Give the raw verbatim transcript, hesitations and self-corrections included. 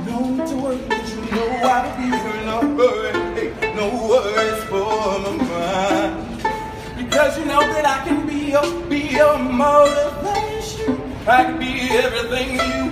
don't need to worry, cause you know I'll be here. No worries, no worries for my mind. Because you know that I can be your, be your motivation. I can be everything you